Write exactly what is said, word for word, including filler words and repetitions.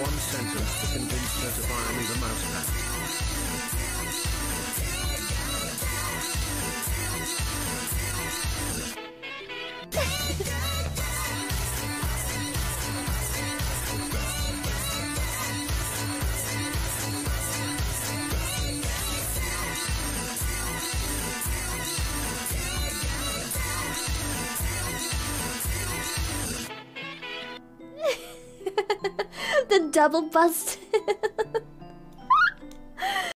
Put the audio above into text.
one sentence to convince her to buy me the mouse pad. The double bust.